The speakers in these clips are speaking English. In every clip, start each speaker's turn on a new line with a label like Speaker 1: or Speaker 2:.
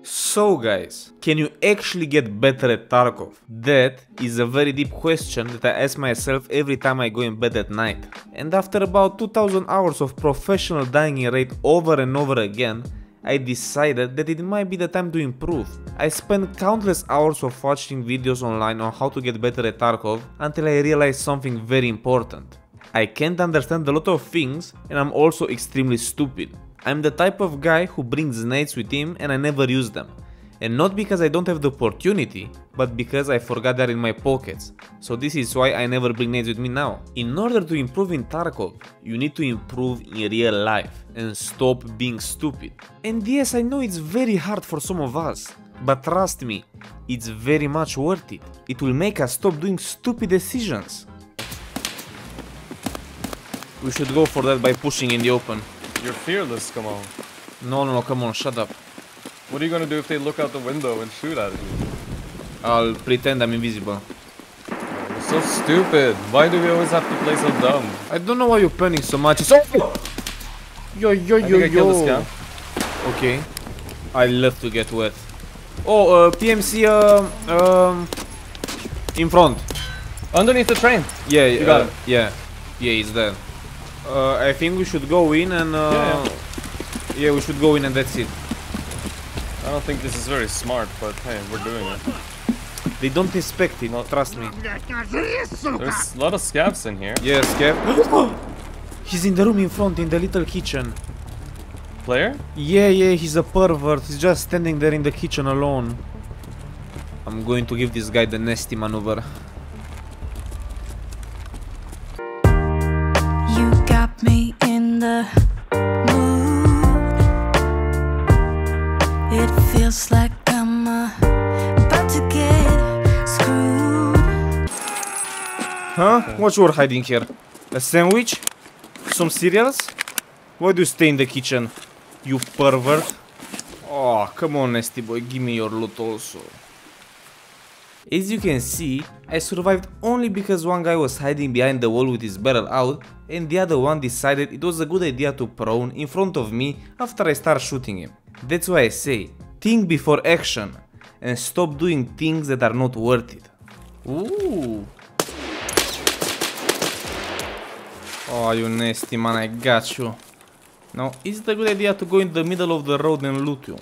Speaker 1: So guys, can you actually get better at Tarkov? That is a very deep question that I ask myself every time I go in bed at night. And after about 2000 hours of professional dying in raid over and over again, I decided that it might be the time to improve. I spent countless hours of watching videos online on how to get better at Tarkov until I realized something very important. I can't understand a lot of things and I'm also extremely stupid. I'm the type of guy who brings nades with him and I never use them. And not because I don't have the opportunity, but because I forgot they're in my pockets. So this is why I never bring nades with me now. In order to improve in Tarkov, you need to improve in real life and stop being stupid. And yes, I know it's very hard for some of us, but trust me, it's very much worth it. It will make us stop doing stupid decisions. We should go for that by pushing in the open.
Speaker 2: You're fearless, come on.
Speaker 1: No, come on, shut up.
Speaker 2: What are you gonna do if they look out the window and shoot at you?
Speaker 1: I'll pretend I'm invisible.
Speaker 2: You're so stupid. Why do we always have to play so dumb?
Speaker 1: I don't know why you're panicking so much. It's oh! Yo.
Speaker 2: I killed this guy.
Speaker 1: Okay. I love to get wet. Oh, PMC, in front.
Speaker 2: Underneath the train.
Speaker 1: Yeah,
Speaker 2: you got him.
Speaker 1: Yeah, he's dead. I think we should go in and yeah, we should go in and that's it.
Speaker 2: I don't think this is very smart, but hey, we're doing it.
Speaker 1: They don't expect it, trust me.
Speaker 2: There's a lot of scavs in here.
Speaker 1: Yeah, scav. He's in the room in front, in the little kitchen.
Speaker 2: Player?
Speaker 1: Yeah, he's a pervert. He's just standing there in the kitchen alone. I'm going to give this guy the nasty maneuver.
Speaker 3: You got me in the mood. It feels like I'm about to get screwed.
Speaker 1: Huh? What you were hiding here? A sandwich? Some cereals? Why do you stay in the kitchen? You pervert. Oh, come on, nasty boy, give me your loot also. As you can see, I survived only because one guy was hiding behind the wall with his barrel out and the other one decided it was a good idea to prone in front of me after I start shooting him. That's why I say, think before action and stop doing things that are not worth it. Ooh. Oh, you nasty man, I got you. Now, is it a good idea to go in the middle of the road and loot you?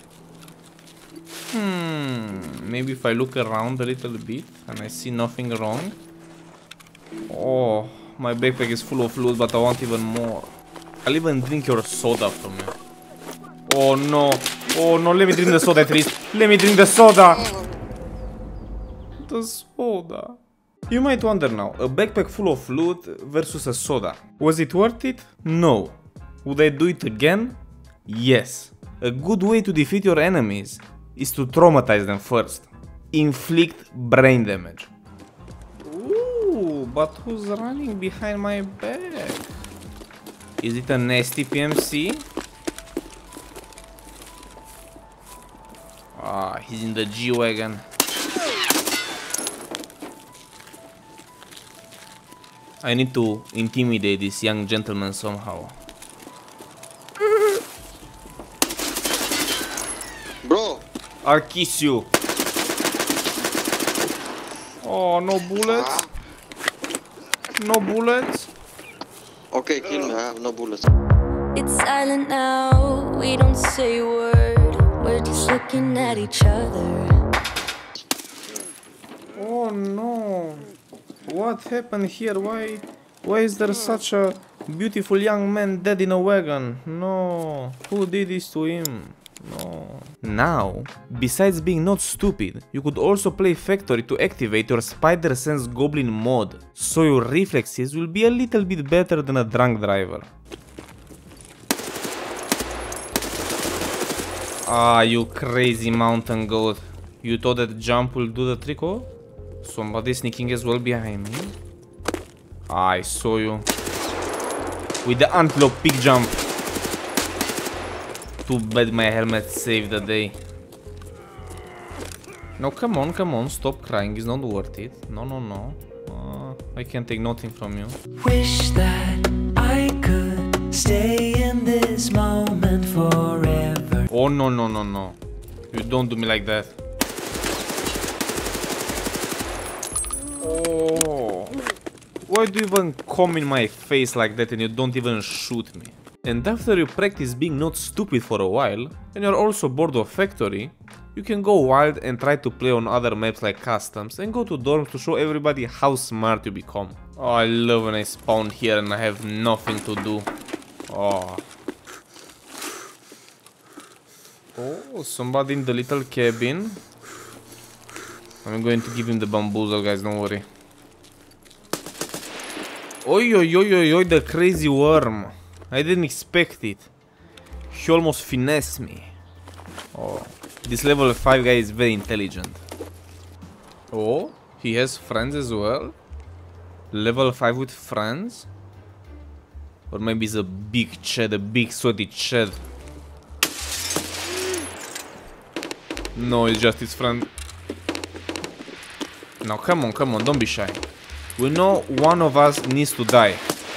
Speaker 1: Maybe if I look around a little bit and I see nothing wrong. Oh, my backpack is full of loot, but I want even more. I'll even drink your soda from you. Oh no, let me drink the soda at least. Let me drink the soda. The soda. You might wonder now, a backpack full of loot versus a soda. Was it worth it? No. Would I do it again? Yes. A good way to defeat your enemies is to traumatize them first. Inflict brain damage. Ooh, but who's running behind my back? Is it a nasty PMC? Ah, he's in the G-Wagon. I need to intimidate this young gentleman somehow.
Speaker 4: Bro!
Speaker 1: I'll kiss you. Oh, no bullets? No bullets?
Speaker 4: Okay, kill me, I have no bullets.
Speaker 3: It's silent now, we don't say a word. We're just looking at each other.
Speaker 1: Oh no. What happened here? Why is there such a beautiful young man dead in a wagon? No. Who did this to him? No. Now, besides being not stupid, you could also play Factory to activate your Spider Sense Goblin mod, so your reflexes will be a little bit better than a drunk driver. Ah, you crazy mountain goat. You thought that jump will do the trick, oh? Somebody sneaking as well behind me. I saw you. With the antelope peak jump. Too bad my helmet saved the day. No, come on, stop crying, it's not worth it. No. I can't take nothing from you.
Speaker 5: Wish that I could stay in this moment forever.
Speaker 1: Oh no. You don't do me like that. Oh. Why do you even come in my face like that and you don't even shoot me? And after you practice being not stupid for a while, and you're also bored of Factory, you can go wild and try to play on other maps like Customs and go to dorms to show everybody how smart you become. Oh, I love when I spawn here and I have nothing to do. Oh. Oh, somebody in the little cabin. I'm going to give him the bamboozle, guys, don't worry. Oi, oi, oi, oi, oi, the crazy worm. I didn't expect it. He almost finessed me. Oh, this level 5 guy is very intelligent. Oh, he has friends as well? Level 5 with friends? Or maybe it's a big Chad, a big sweaty Chad. No, it's just his friend. Now come on, don't be shy. We know one of us needs to die.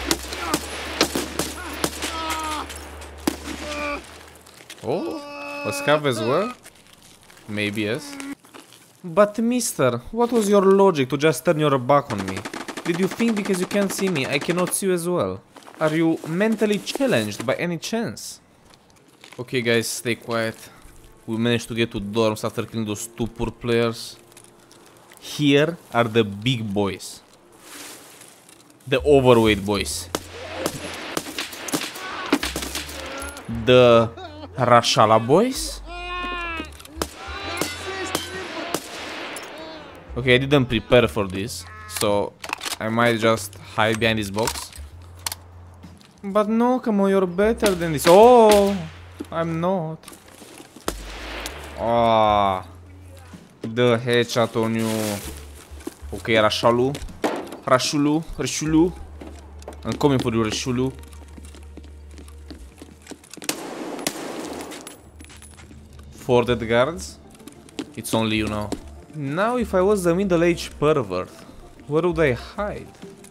Speaker 1: Oh, a scav as well? Maybe yes. But mister, what was your logic to just turn your back on me? Did you think because you can't see me, I cannot see you as well? Are you mentally challenged by any chance? Okay guys, stay quiet. We managed to get to dorms after killing those two poor players. Here are the big boys. The overweight boys. The Rashala boys. Okay, I didn't prepare for this, so I might just hide behind this box. But no, come on, you're better than this. Oh, I'm not. Ah, the headshot on you. Okay, Rashulu. I'm coming for you, Rashulu. For dead guards? It's only you now. Now, if I was a middle-aged pervert, where would I hide?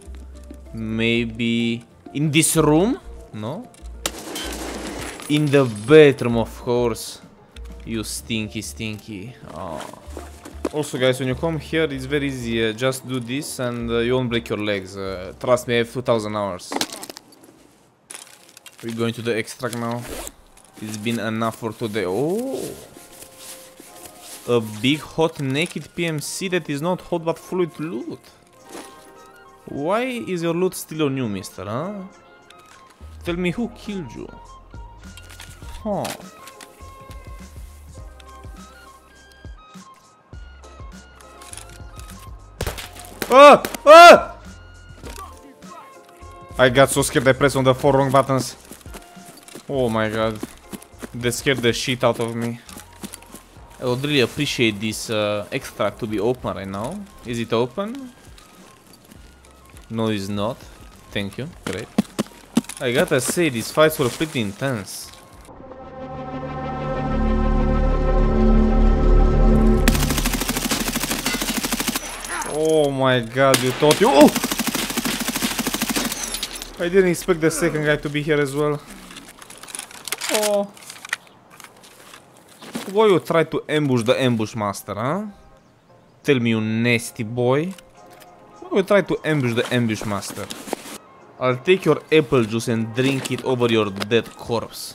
Speaker 1: Maybe in this room? No? In the bedroom, of course. You stinky. Oh. Also guys, when you come here, it's very easy. Just do this and you won't break your legs. Trust me, I have 2000 hours. We're going to the extract now. It's been enough for today. Oh, a big hot naked PMC that is not hot but full with loot. Why is your loot still on you, mister, huh? Tell me who killed you. Huh. Ah! Ah! I got so scared I pressed on the 4 wrong buttons. Oh my god. They scared the shit out of me. I would really appreciate this extract to be open right now. Is it open? No, it's not. Thank you. Great. I gotta say, these fights were pretty intense. Oh my god, you thought you... Oh! I didn't expect the second guy to be here as well. Oh. Why you try to ambush the ambush master, huh? Tell me, you nasty boy. Why you try to ambush the ambush master? I'll take your apple juice and drink it over your dead corpse.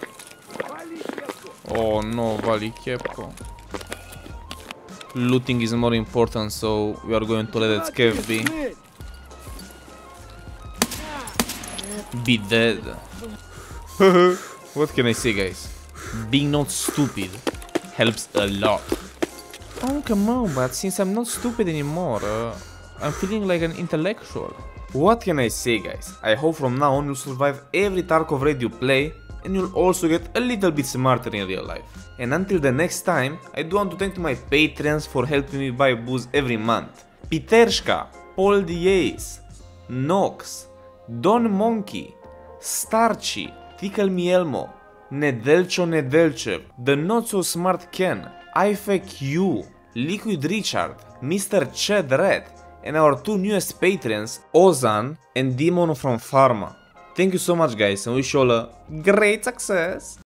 Speaker 1: Oh no, Vali Kepko. Looting is more important, so we are going to let that scav be. Be dead. What can I say, guys? Being not stupid helps a lot. Oh, come on, but since I'm not stupid anymore, I'm feeling like an intellectual. What can I say, guys? I hope from now on you'll survive every Tarkov raid you play, and you'll also get a little bit smarter in real life. And until the next time, I do want to thank my Patreons for helping me buy booze every month. Pitershka, Paul Diaz, Nox, Don Monkey, Starchy, Tickle Me Elmo, Nedelcho Nedelchev, The Not So Smart Ken, IFAQ, Liquid Richard, Mr. Chad Red, and our two newest patrons, Ozan and Demon from Pharma. Thank you so much, guys, and wish you all a great success!